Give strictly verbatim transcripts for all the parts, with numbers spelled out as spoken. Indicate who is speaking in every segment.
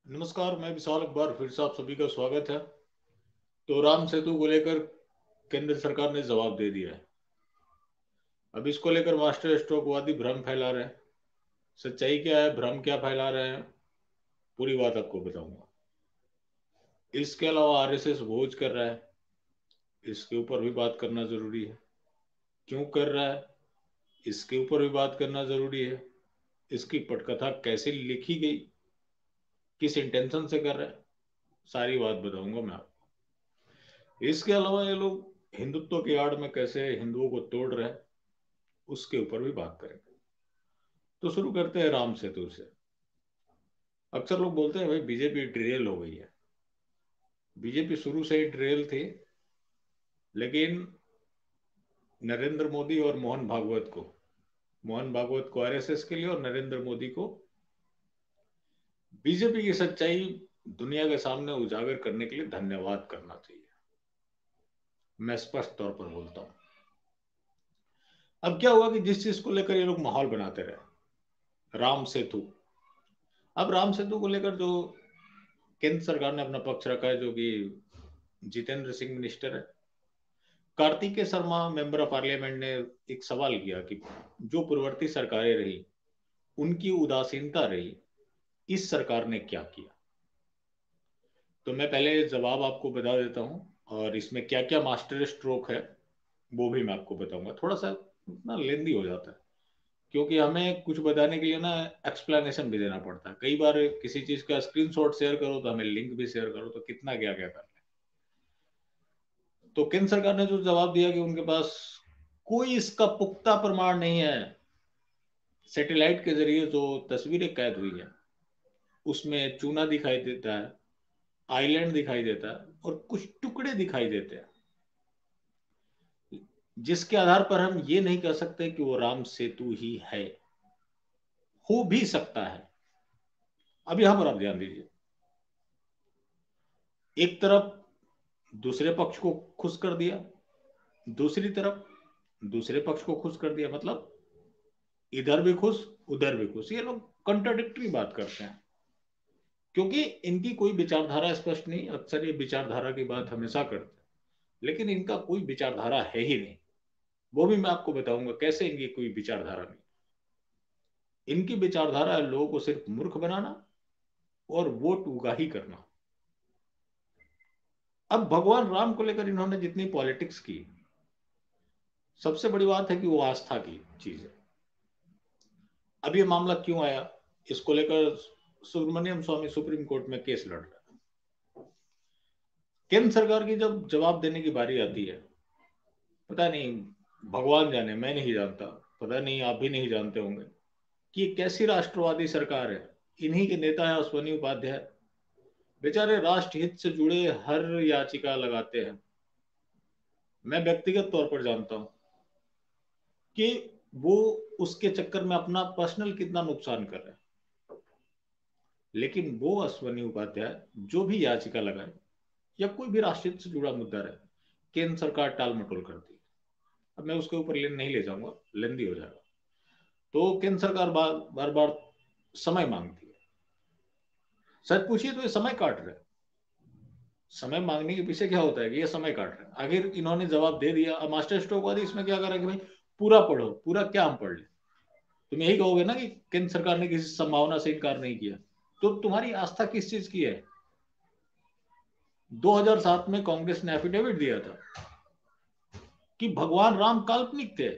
Speaker 1: नमस्कार, मैं विशाल अकबर फिर से आप सभी का स्वागत है। तो राम सेतु को लेकर केंद्र सरकार ने जवाब दे दिया है। अब इसको लेकर मास्टर स्ट्रोकवादी भ्रम फैला रहे हैं। सच्चाई क्या है, भ्रम क्या फैला रहे हैं, पूरी बात आपको बताऊंगा। इसके अलावा आरएसएस भोज कर रहा है, इसके ऊपर भी बात करना जरूरी है। क्यों कर रहा है, इसके ऊपर भी बात करना जरूरी है। इसकी पटकथा कैसे लिखी गई, किस इंटेंशन से कर रहा है, सारी बात बताऊंगा मैं आपको। इसके अलावा ये लोग हिंदुत्व की आड़ में कैसे हिंदुओं को तोड़ रहे हैं, उसके ऊपर भी बात करेंगे। तो शुरू करते हैं राम सेतु से। अक्सर लोग बोलते हैं भाई बीजेपी डिरेल हो गई है। बीजेपी शुरू से ही डिरेल थी, लेकिन नरेंद्र मोदी और मोहन भागवत को मोहन भागवत को आरएसएस के लिए और नरेंद्र मोदी को बीजेपी की सच्चाई दुनिया के सामने उजागर करने के लिए धन्यवाद करना चाहिए। मैं स्पष्ट तौर पर बोलता हूं। अब क्या हुआ कि जिस चीज को लेकर ये लोग माहौल बनाते रहे, राम सेतु। अब राम सेतु को लेकर जो केंद्र सरकार ने अपना पक्ष रखा है, जो कि जितेंद्र सिंह मिनिस्टर है, Kartikeya Sharma member of parliament ने एक सवाल किया कि जो पूर्ववर्ती सरकारें रही उनकी उदासीनता रही, इस सरकार ने क्या किया। तो मैं पहले जवाब आपको बता देता हूं, और इसमें क्या क्या मास्टर स्ट्रोक है वो भी मैं आपको बताऊंगा। थोड़ा सा ना लेंदी हो जाता है, क्योंकि हमें कुछ बताने के लिए ना एक्सप्लेनेशन भी देना पड़ता है। कई बार किसी चीज का स्क्रीनशॉट शेयर करो तो हमें लिंक भी शेयर करो, तो कितना क्या क्या कर। तो केंद्र सरकार ने जो जवाब दिया कि उनके पास कोई इसका पुख्ता प्रमाण नहीं है। सैटेलाइट के जरिए जो तस्वीरें कैद हुई है उसमें चूना दिखाई देता है, आइलैंड दिखाई देता है और कुछ टुकड़े दिखाई देते हैं, जिसके आधार पर हम ये नहीं कह सकते कि वो राम सेतु ही है। हो भी सकता है। अब यहां पर आप ध्यान दीजिए, एक तरफ दूसरे पक्ष को खुश कर दिया, दूसरी तरफ दूसरे पक्ष को खुश कर दिया, मतलब इधर भी खुश उधर भी खुश। ये लोग कंट्राडिक्टरी बात करते हैं, क्योंकि इनकी कोई विचारधारा स्पष्ट नहीं। अक्सर ये विचारधारा की बात हमेशा करते हैं, लेकिन इनका कोई विचारधारा है ही नहीं। वो भी मैं आपको बताऊंगा कैसे इनकी कोई विचारधारा नहीं। इनकी विचारधारा है लोगों को सिर्फ मूर्ख बनाना और वोट उगाही करना। अब भगवान राम को लेकर इन्होंने जितनी पॉलिटिक्स की, सबसे बड़ी बात है कि वो आस्था की चीज है। अब ये मामला क्यों आया, इसको लेकर सुब्रमण्यम स्वामी सुप्रीम कोर्ट में केस लड़ रहा है। केंद्र सरकार की जब जवाब देने की बारी आती है, पता नहीं, भगवान जाने, मैं नहीं जानता, पता नहीं आप भी नहीं जानते होंगे कि ये कैसी राष्ट्रवादी सरकार है। इन्हीं के नेता है अश्वनी उपाध्याय, बेचारे राष्ट्र हित से जुड़े हर याचिका लगाते हैं। मैं व्यक्तिगत तौर पर जानता हूं कि वो उसके चक्कर में अपना पर्सनल कितना नुकसान कर रहे हैं, लेकिन वो अश्वनी उपाध्याय जो भी याचिका लगाए या कोई भी राष्ट्र हित से जुड़ा मुद्दा रहे, केंद्र सरकार टाल मटोल करती है। अब मैं उसके ऊपर ले नहीं ले जाऊंगा, लेंदी हो जाएगा। तो केंद्र सरकार बार बार बार समय मांगती है। सच पूछिए तो ये समय काट रहे हैं। समय मांगने के पीछे क्या होता है कि ये समय काट रहे हैं। आखिर इन्होंने जवाब दे दिया। अब मास्टर स्ट्रोक वादी इसमें क्या करा कि भाई पूरा पढ़ो, पूरा क्या हम पढ़ ले। तुम यही कहोगे ना कि केंद्र सरकार ने किसी संभावना से इनकार नहीं किया, तो तुम्हारी आस्था किस चीज की है। दो हज़ार सात में कांग्रेस ने एफिडेविट दिया था कि भगवान राम काल्पनिक थे।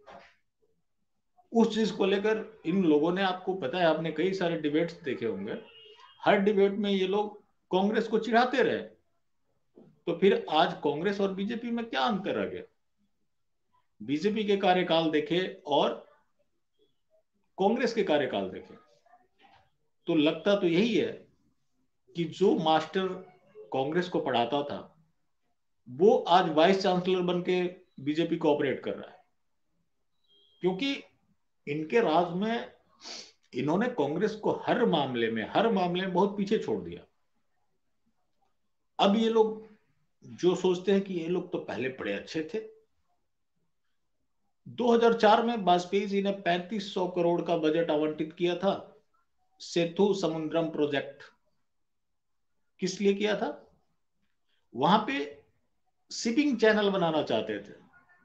Speaker 1: उस चीज को लेकर इन लोगों ने, आपको पता है, आपने कई सारे डिबेट्स देखे होंगे, हर डिबेट में ये लोग कांग्रेस को चिढ़ाते रहे। तो फिर आज कांग्रेस और बीजेपी में क्या अंतर आ गया। बीजेपी के कार्यकाल देखे और कांग्रेस के कार्यकाल देखे, तो लगता तो यही है कि जो मास्टर कांग्रेस को पढ़ाता था वो आज वाइस चांसलर बन के बीजेपी को ऑपरेट कर रहा है, क्योंकि इनके राज में इन्होंने कांग्रेस को हर मामले में हर मामले में बहुत पीछे छोड़ दिया। अब ये लोग जो सोचते हैं कि ये लोग तो पहले बड़े अच्छे थे। दो हज़ार चार में वाजपेयी जी ने पैंतीस सौ करोड़ का बजट आवंटित किया था सेतु समुद्रम प्रोजेक्ट किस लिए किया था? वहां पे शिपिंग चैनल बनाना चाहते थे।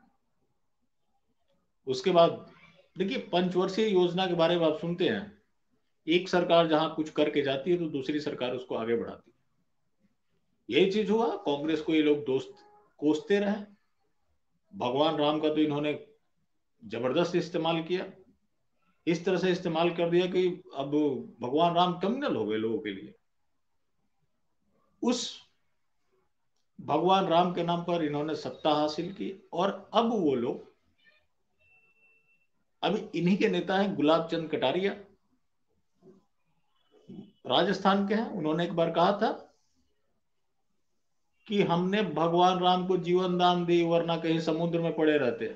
Speaker 1: उसके बाद देखिए, पंचवर्षीय योजना के बारे में आप सुनते हैं, एक सरकार जहां कुछ करके जाती है तो दूसरी सरकार उसको आगे बढ़ाती है। यही चीज हुआ, कांग्रेस को ये लोग दोस्त कोसते रहे। भगवान राम का तो इन्होंने जबरदस्त इस्तेमाल किया, इस तरह से इस्तेमाल कर दिया कि अब भगवान राम टर्मिनल हो गए लोगों के लिए। उस भगवान राम के नाम पर इन्होंने सत्ता हासिल की, और अब वो लोग, अभी इन्हीं के नेता हैं गुलाब चंद कटारिया, राजस्थान के हैं। उन्होंने एक बार कहा था कि हमने भगवान राम को जीवन दान दी, वरना कहीं समुद्र में पड़े रहते।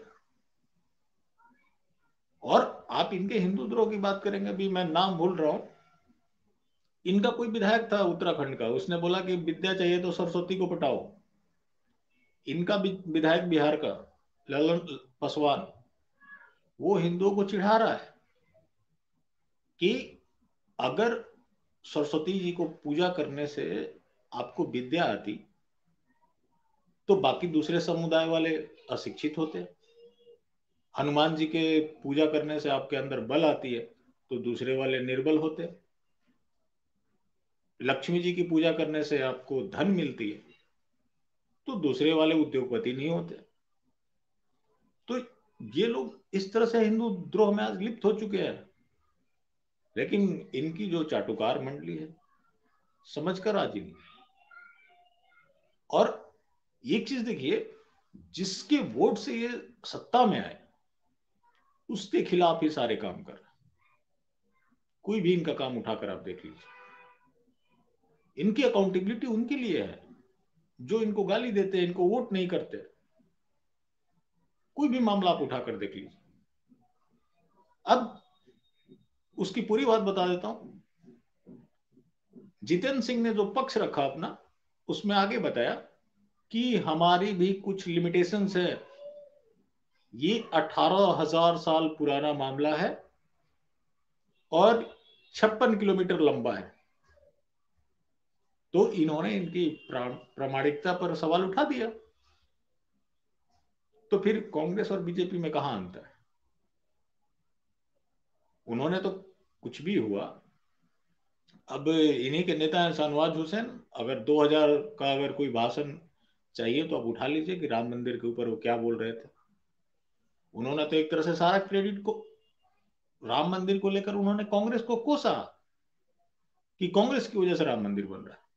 Speaker 1: और आप इनके हिंदू द्रोह की बात करेंगे, अभी मैं नाम भूल रहा हूं, इनका कोई विधायक था उत्तराखंड का, उसने बोला कि विद्या चाहिए तो सरस्वती को पटाओ। इनका विधायक बिहार का ललन पासवान, वो हिंदुओं को चिढ़ा रहा है कि अगर सरस्वती जी को पूजा करने से आपको विद्या आती तो बाकी दूसरे समुदाय वाले अशिक्षित होते। हनुमान जी के पूजा करने से आपके अंदर बल आती है तो दूसरे वाले निर्बल होते। लक्ष्मी जी की पूजा करने से आपको धन मिलती है तो दूसरे वाले उद्योगपति नहीं होते। तो ये लोग इस तरह से हिंदू द्रोह में आज लिप्त हो चुके हैं, लेकिन इनकी जो चाटुकार मंडली है समझकर राजी नहीं। और एक चीज देखिए, जिसके वोट से ये सत्ता में आए उसके खिलाफ ही सारे काम कर रहे हैं। कोई भी इनका काम उठाकर आप देख लीजिए, इनकी अकाउंटेबिलिटी उनके लिए है जो इनको गाली देते हैं, इनको वोट नहीं करते। कोई भी मामला आप उठाकर देख लीजिए। अब उसकी पूरी बात बता देता हूं। जितेंद्र सिंह ने जो पक्ष रखा अपना, उसमें आगे बताया कि हमारी भी कुछ लिमिटेशंस है, ये अठारह हजार साल पुराना मामला है और छप्पन किलोमीटर लंबा है। तो इन्होंने इनकी प्रामाणिकता पर सवाल उठा दिया। तो फिर कांग्रेस और बीजेपी में कहां अंतर है? उन्होंने तो कुछ भी हुआ, अब इन्हीं के नेता हैं शाहनवाज हुसैन, अगर दो हज़ार का अगर कोई भाषण चाहिए तो आप उठा लीजिए कि राम मंदिर के ऊपर वो क्या बोल रहे थे। उन्होंने तो एक तरह से सारा क्रेडिट को राम मंदिर को लेकर उन्होंने कांग्रेस को कोसा कि कांग्रेस की वजह से राम मंदिर बन रहा है।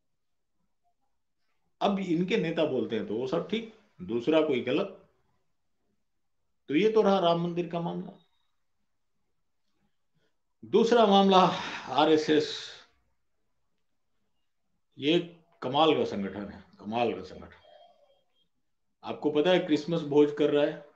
Speaker 1: अब इनके नेता बोलते हैं तो वो सब ठीक, दूसरा कोई गलत। तो ये तो रहा राम मंदिर का मामला। दूसरा मामला आरएसएस, ये कमाल का संगठन है, कमाल का संगठन। आपको पता है क्रिसमस भोज कर रहा है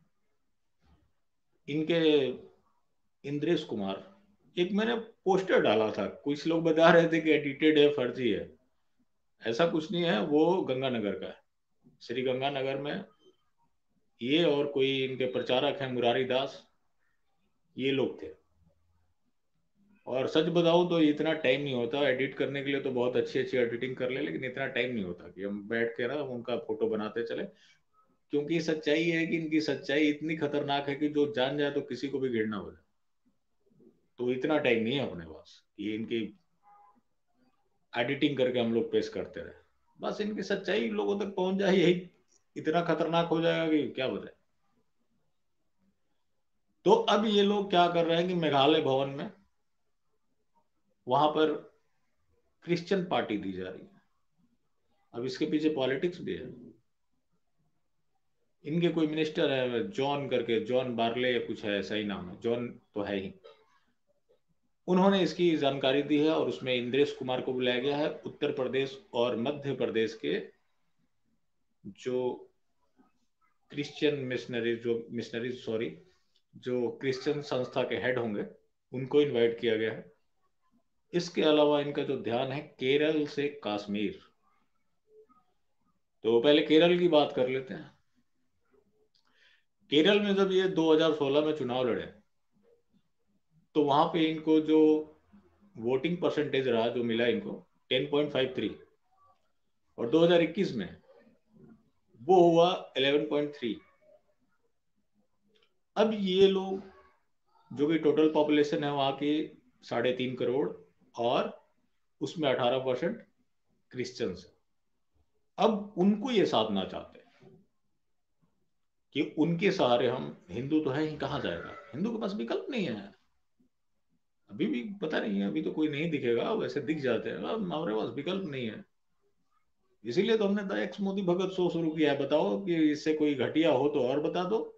Speaker 1: इनके इंद्रेश कुमार। एक मैंने पोस्टर डाला था, कुछ लोग बता रहे थे कि एडिटेड है, फर्जी है। ऐसा कुछ नहीं है, वो गंगानगर का है, श्री गंगानगर में। ये और कोई इनके प्रचारक हैं मुरारी दास, ये लोग थे। और सच बताऊं तो इतना टाइम नहीं होता एडिट करने के लिए, तो बहुत अच्छी अच्छी एडिटिंग कर ले, लेकिन इतना टाइम नहीं होता कि हम बैठ के ना उनका फोटो बनाते चले। क्योंकि सच्चाई है कि इनकी सच्चाई इतनी खतरनाक है कि जो जान जाए तो किसी को भी घृणा हो जाए। तो इतना टाइम नहीं है अपने पास कि इनकी एडिटिंग करके हम लोग पेश करते रहे। बस इनकी सच्चाई लोगों तक पहुंच जाए, यही इतना खतरनाक हो जाएगा कि क्या बताए। तो अब ये लोग क्या कर रहे हैं कि मेघालय भवन में वहां पर क्रिश्चियन पार्टी दी जा रही है। अब इसके पीछे पॉलिटिक्स भी है। इनके कोई मिनिस्टर है जॉन करके, जॉन बार्ले या कुछ है, ऐसा ही नाम है, जॉन तो है ही। उन्होंने इसकी जानकारी दी है और उसमें इंद्रेश कुमार को बुलाया गया है। उत्तर प्रदेश और मध्य प्रदेश के जो क्रिश्चियन मिशनरी जो मिशनरी सॉरी जो क्रिश्चियन संस्था के हेड होंगे उनको इनवाइट किया गया है। इसके अलावा इनका जो ध्यान है केरल से कश्मीर। तो पहले केरल की बात कर लेते हैं। केरल में जब ये दो हज़ार सोलह में चुनाव लड़े तो वहां पे इनको जो वोटिंग परसेंटेज रहा, जो मिला इनको, टेन पॉइंट फाइव थ्री, और दो हज़ार इक्कीस में वो हुआ इलेवन पॉइंट थ्री। अब ये लोग जो कि टोटल पॉपुलेशन है वहां की साढ़े तीन करोड़, और उसमें अठारह परसेंट क्रिश्चियंस, अब उनको ये साधना चाहते हैं कि उनके सहारे हम, हिंदू तो है ही, कहाँ जाएगा, हिंदू के पास विकल्प नहीं है। अभी भी पता नहीं है, अभी तो कोई नहीं दिखेगा, वैसे दिख जाते हैं, अब हमारे पास विकल्प नहीं है। इसीलिए तो हमने the ex Modi Bhagat show शुरू किया है। बताओ कि इससे कोई घटिया हो तो और बता दो।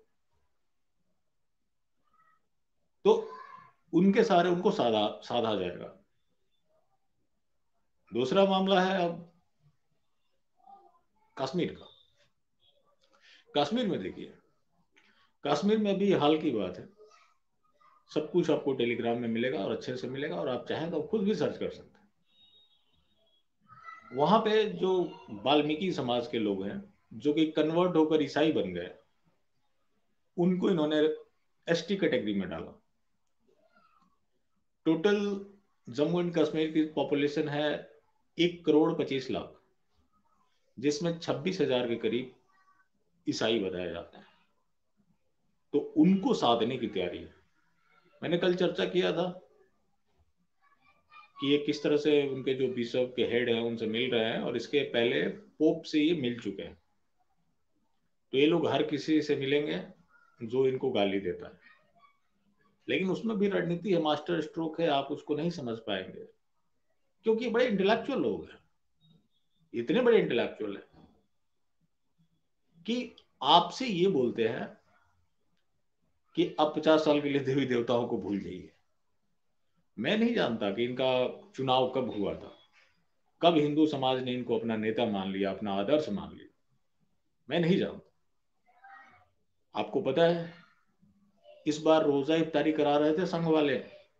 Speaker 1: तो उनके सहारे उनको साधा साधा जाएगा। दूसरा मामला है अब कश्मीर का। कश्मीर में देखिए, कश्मीर में भी हाल की बात है, सब कुछ आपको टेलीग्राम में मिलेगा और अच्छे से मिलेगा, और आप चाहें तो खुद भी सर्च कर सकते हैं। वहां पे जो वाल्मीकि समाज के लोग हैं, जो कि कन्वर्ट होकर ईसाई बन गए, उनको इन्होंने एसटी कैटेगरी में डाला। टोटल जम्मू एंड कश्मीर की पॉपुलेशन है एक करोड़ पच्चीस लाख, जिसमें छब्बीस हजार के करीब ईसाई बताए जाते हैं। तो उनको साधने की तैयारी है। मैंने कल चर्चा किया था कि ये किस तरह से उनके जो बिशप के हेड हैं उनसे मिल रहे हैं, और इसके पहले पोप से ये मिल चुके हैं। तो ये लोग हर किसी से मिलेंगे जो इनको गाली देता है, लेकिन उसमें भी रणनीति है, मास्टर स्ट्रोक है, आप उसको नहीं समझ पाएंगे, क्योंकि बड़े इंटेलेक्चुअल लोग हैं, इतने बड़े इंटेलेक्चुअल हैं कि आपसे ये बोलते हैं कि अब पचास साल के लिए देवी देवताओं को भूल जाइए। मैं नहीं जानता कि इनका चुनाव कब हुआ था, कब हिंदू समाज ने इनको अपना नेता मान लिया, अपना आदर्श मान लिया, मैं नहीं जानता। आपको पता है इस बार रोजा इफ्तारी करा रहे थे संघ वाले,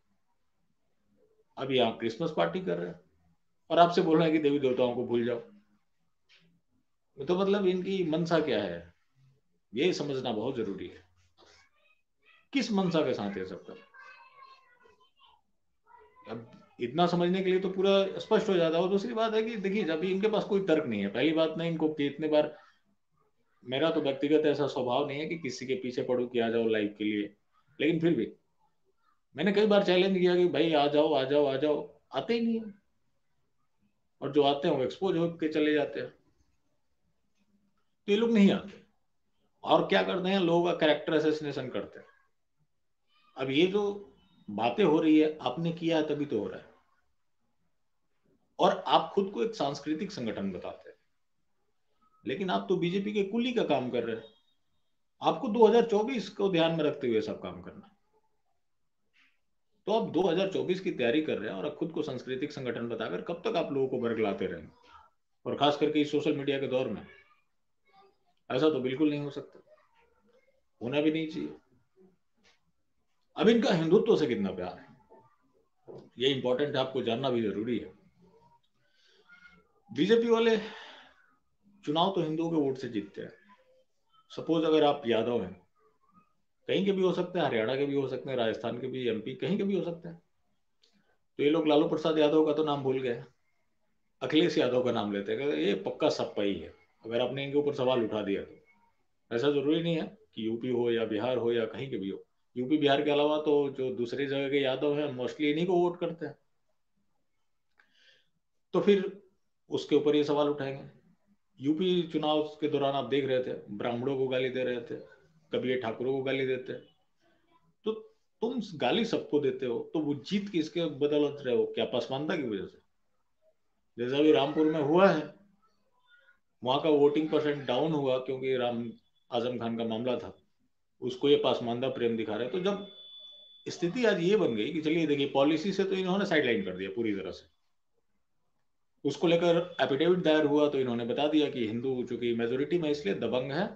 Speaker 1: अब यहाँ क्रिसमस पार्टी कर रहे हैं, और आपसे बोल रहे हैं कि देवी देवताओं को भूल जाओ। तो मतलब इनकी मंशा क्या है, ये समझना बहुत जरूरी है, किस मंशा के साथ ये सब कर। अब इतना समझने के लिए तो पूरा स्पष्ट हो जाता है। और दूसरी बात है कि देखिए, जब इनके पास कोई तर्क नहीं है, पहली बात नहीं, इनको कितने बार, मेरा तो व्यक्तिगत ऐसा स्वभाव नहीं है कि किसी के पीछे पड़ू कि आ जाओ लाइव के लिए, लेकिन फिर भी मैंने कई बार चैलेंज किया कि भाई आ जाओ आ जाओ आ जाओ, आते ही नहीं है, और जो आते हैं वो एक्सपोज होकर चले जाते हैं। तो ये लोग नहीं आते, और क्या करते हैं, लोगों का कैरेक्टर असैसिनेशन करते हैं। अब ये जो बातें हो रही है, आपने किया है तभी तो हो रहा है, और आप खुद को एक सांस्कृतिक संगठन बताते हैं, लेकिन आप तो बीजेपी के कुली का काम कर रहे हैं। आपको दो हज़ार चौबीस को ध्यान में रखते हुए सब काम करना है। तो आप दो हज़ार चौबीस की तैयारी कर रहे हैं और अब खुद को सांस्कृतिक संगठन बताकर कब तक आप लोगों को बरगलाते रहेंगे, और खास करके इस सोशल मीडिया के दौर में ऐसा तो बिल्कुल नहीं हो सकता, होना भी नहीं चाहिए। अब इनका हिंदुत्व से कितना प्यार है, ये इंपॉर्टेंट है, आपको जानना भी जरूरी है। बीजेपी वाले चुनाव तो हिंदुओं के वोट से जीतते हैं। सपोज अगर आप यादव हैं, कहीं के भी हो सकते हैं, हरियाणा के भी हो सकते हैं, राजस्थान के भी, एमपी कहीं के भी हो सकते हैं, तो ये लोग लालू प्रसाद यादव का तो नाम भूल गए, अखिलेश यादव का नाम लेते हैं, ये पक्का सप्पा ही है। अगर आपने इनके ऊपर सवाल उठा दिया तो ऐसा जरूरी नहीं है कि यूपी हो या बिहार हो या कहीं के भी हो, यूपी बिहार के अलावा तो जो दूसरी जगह के यादव हैं मोस्टली इन्हीं को वोट करते हैं। तो फिर उसके ऊपर ये सवाल उठाएंगे। यूपी चुनाव के दौरान आप देख रहे थे, ब्राह्मणों को गाली दे रहे थे, कभी ये ठाकुरों को गाली देते। तो तुम गाली सबको देते हो, तो वो जीत किसके बदौलत रहे हो, क्या पसमानदा की वजह से? जैसा अभी रामपुर में हुआ है, वहां का वोटिंग परसेंट डाउन हुआ क्योंकि राम आजम खान का मामला था, उसको ये पासमानदा प्रेम दिखा रहे हैं। तो जब स्थिति आज ये बन गई कि चलिए देखिए, पॉलिसी से तो इन्होंने साइडलाइन कर दिया पूरी तरह से, उसको लेकर एफिडेविट दायर हुआ तो इन्होंने बता दिया कि हिंदू चूंकि मेजोरिटी में इसलिए दबंग है,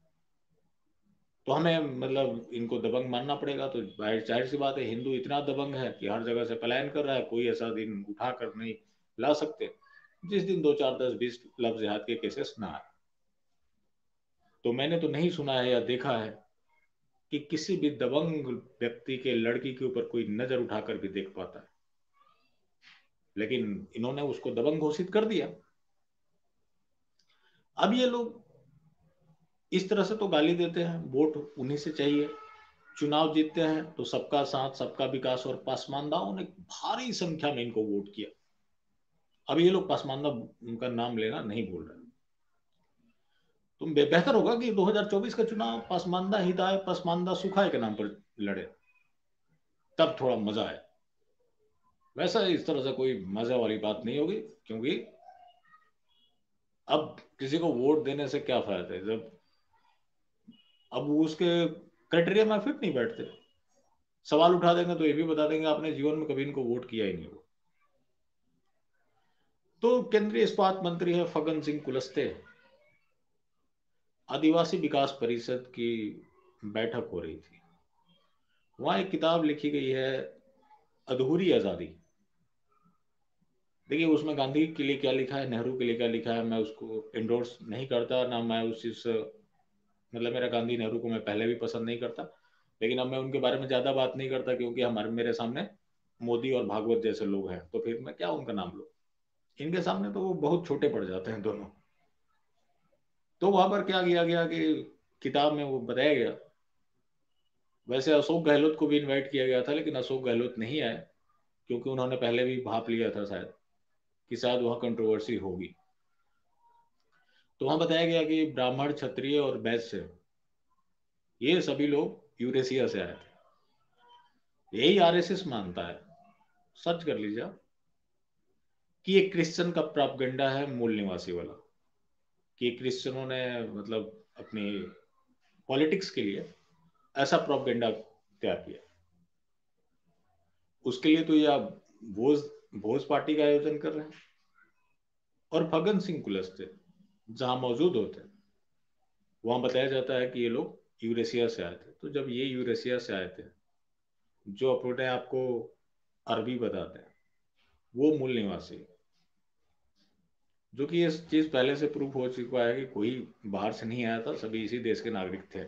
Speaker 1: तो हमें मतलब इनको दबंग मानना पड़ेगा। तो जाहिर सी बात है, हिंदू इतना दबंग है कि हर जगह से पलायन कर रहा है, कोई ऐसा दिन उठा कर नहीं ला सकते जिस दिन दो चार दस बीस लफ्ज जिहाद के केसेस ना आए। तो मैंने तो नहीं सुना है या देखा है कि किसी भी दबंग व्यक्ति के लड़की के ऊपर कोई नजर उठाकर भी देख पाता है। लेकिन इन्होंने उसको दबंग घोषित कर दिया। अब ये लोग इस तरह से तो गाली देते हैं, वोट उन्हीं से चाहिए, चुनाव जीतते हैं तो सबका साथ सबका विकास, और पासमानदाओं ने भारी संख्या में इनको वोट किया। अब ये लोग पासमानदा उनका नाम लेना नहीं भूल रहे। तो बेहतर होगा कि दो हज़ार चौबीस का चुनाव पासमानदा हिदाय पासमानदा सुखाए के नाम पर लड़े, तब थोड़ा मजा आए। वैसा इस तरह से कोई मजे वाली बात नहीं होगी, क्योंकि अब किसी को वोट देने से क्या फायदा है जब अब उसके क्राइटेरिया में फिट नहीं बैठते। सवाल उठा देंगे तो ये भी बता देंगे आपने जीवन में कभी इनको वोट किया ही नहीं हो। तो केंद्रीय इस्पात मंत्री है फग्गन सिंह कुलस्ते, आदिवासी विकास परिषद की बैठक हो रही थी। वहां एक किताब लिखी गई है, अधूरी आजादी। देखिए उसमें गांधी के लिए क्या लिखा है, नेहरू के लिए क्या लिखा है, मैं उसको इंडोर्स नहीं करता, ना मैं उस चीज, मतलब मेरा गांधी नेहरू को मैं पहले भी पसंद नहीं करता, लेकिन अब मैं उनके बारे में ज्यादा बात नहीं करता क्योंकि हमारे मेरे सामने मोदी और भागवत जैसे लोग हैं, तो फिर मैं क्या उनका नाम लूं। इनके सामने तो वो बहुत छोटे पड़ जाते हैं दोनों। तो वहां पर क्या किया गया कि किताब में वो बताया गया, वैसे अशोक गहलोत को भी इनवाइट किया गया था लेकिन अशोक गहलोत नहीं आए, क्योंकि उन्होंने पहले भी भाप लिया था शायद कि शायद वहां कंट्रोवर्सी होगी। तो वहां बताया गया कि ब्राह्मण, क्षत्रिय और वैश्य, ये सभी लोग यूरेशिया से आए थे। यही आरएसएस मानता है, सर्च कर लीजिए आप, कि ये क्रिश्चियन का प्रोपगेंडा है मूल निवासी वाला, कि क्रिश्चियनों ने मतलब अपनी पॉलिटिक्स के लिए ऐसा प्रोपगेंडा तैयार किया। उसके लिए तो ये आप भोज भोज पार्टी का आयोजन कर रहे हैं। और फग्गन सिंह कुलस्ते जहां मौजूद होते हैं वहां बताया जाता है कि ये लोग यूरेशिया से आए थे। तो जब ये यूरेशिया से आए थे, जो अपने आपको अरबी बताते हैं, वो मूल निवासी, जो कि ये चीज पहले से प्रूफ हो चुका है कि कोई बाहर से नहीं आया था, सभी इसी देश के नागरिक थे।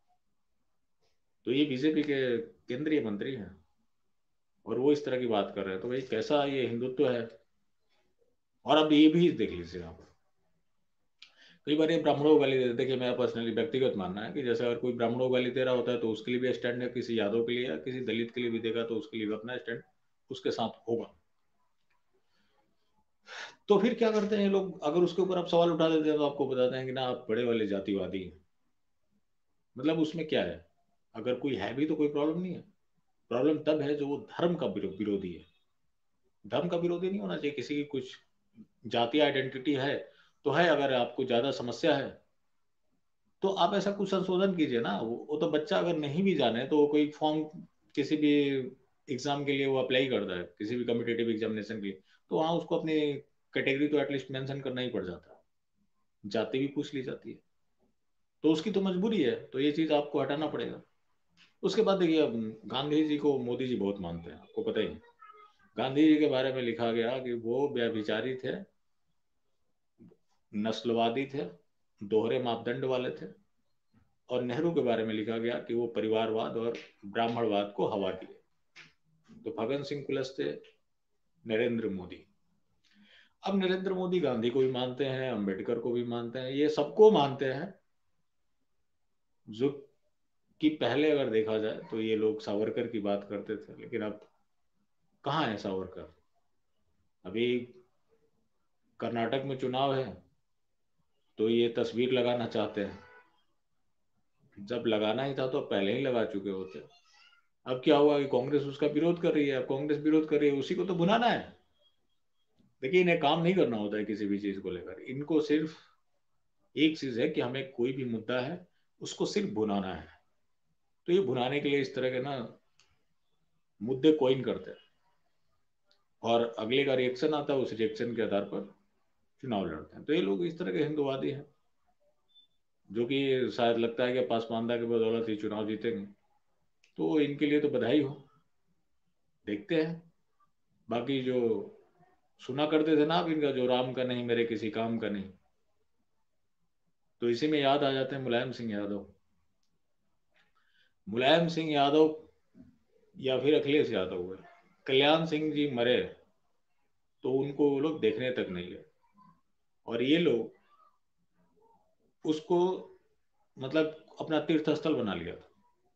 Speaker 1: तो ये बीजेपी के केंद्रीय मंत्री हैं और वो इस तरह की बात कर रहे हैं, तो भाई कैसा ये हिंदुत्व है। और अब ये भी देख लीजिए यहाँ पर कई बार ये ब्राह्मणों को गाली देते। देखिए मेरा पर्सनली व्यक्तिगत मानना है कि जैसे अगर कोई ब्राह्मणों को गाली दे रहा होता है तो उसके लिए भी स्टैंड है, किसी यादव के लिए या किसी दलित के लिए भी देगा तो उसके लिए भी अपना स्टैंड उसके साथ होगा। तो फिर क्या करते हैं ये लोग, अगर उसके ऊपर आप सवाल उठा देते हैं तो आपको बताते हैं कि ना आप बड़े वाले जातिवादी हैं। मतलब उसमें क्या है, अगर कोई है भी तो कोई प्रॉब्लम नहीं है। प्रॉब्लम तब है जो वो धर्म का विरोधी है। धर्म का विरोधी नहीं होना चाहिए किसी की, कुछ जातीय आइडेंटिटी है तो है, अगर आपको ज्यादा समस्या है तो आप ऐसा कुछ संशोधन कीजिए ना। वो, वो तो बच्चा अगर नहीं भी जाने तो वो कोई फॉर्म किसी भी एग्जाम के लिए वो अप्लाई करता है, किसी भी कम्पिटेटिव एग्जामिनेशन के लिए, तो वहाँ उसको अपनी कैटेगरी तो एटलीस्ट मेंशन करना ही पड़ जाता है, जाति भी पूछ ली जाती है। तो उसकी तो मजबूरी है, तो ये चीज आपको हटाना पड़ेगा। उसके बाद देखिए, अब गांधी जी को मोदी जी बहुत मानते हैं, आपको पता ही है। गांधी जी के बारे में लिखा गया कि वो व्यभिचारी थे, नस्लवादी थे, दोहरे मापदंड वाले थे। और नेहरू के बारे में लिखा गया कि वो परिवारवाद और ब्राह्मणवाद को हवा दिए। तो फग्गन सिंह कुलस्ते, नरेंद्र मोदी। अब नरेंद्र मोदी गांधी को भी मानते हैं, अंबेडकर को भी मानते हैं, ये सबको मानते हैं। जो कि पहले अगर देखा जाए तो ये लोग सावरकर की बात करते थे, लेकिन अब कहाँ है सावरकर। अभी कर्नाटक में चुनाव है तो ये तस्वीर लगाना चाहते हैं, जब लगाना ही था तो पहले ही लगा चुके होते। अब क्या हुआ कि कांग्रेस उसका विरोध कर रही है। अब कांग्रेस विरोध कर रही है, उसी को तो भुनाना है। देखिए इन्हें काम नहीं करना होता है किसी भी चीज को लेकर, इनको सिर्फ एक चीज है कि हमें कोई भी मुद्दा है उसको सिर्फ भुनाना है। तो ये भुनाने के लिए इस तरह के ना मुद्दे कोइन करते हैं और अगले का रिएक्शन आता है, उस रिएक्शन के आधार पर चुनाव लड़ते हैं। तो ये लोग इस तरह के हिंदुवादी हैं, जो कि शायद लगता है कि पासमानदा के बदौलत ही चुनाव जीतेंगे। तो इनके लिए तो बधाई हो, देखते हैं। बाकी जो सुना करते थे ना आप इनका, जो राम का नहीं मेरे किसी काम का नहीं, तो इसी में याद आ जाते हैं मुलायम सिंह यादव। मुलायम सिंह यादव या फिर अखिलेश यादव हुए, कल्याण सिंह जी मरे तो उनको वो लोग देखने तक नहीं गए, और ये लोग उसको मतलब अपना तीर्थ स्थल बना लिया था।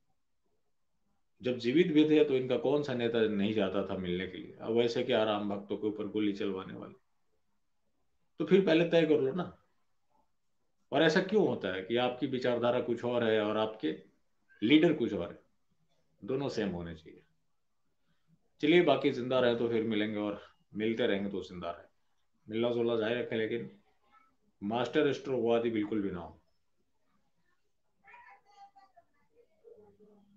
Speaker 1: जब जीवित भी थे तो इनका कौन सा नेता नहीं जाता था मिलने के लिए, अब वैसे कि आराम भक्तों के ऊपर गोली चलवाने वाले। तो फिर पहले तय कर लो ना। और ऐसा क्यों होता है कि आपकी विचारधारा कुछ और है और आपके लीडर कुछ और है? दोनों सेम होने चाहिए। चलिए, बाकी जिंदा रहे तो फिर मिलेंगे, और मिलते रहेंगे तो जिंदा रहे। मिलना जुलना जारी रखें, लेकिन मास्टर स्ट्रोक वादी बिल्कुल भी ना हो।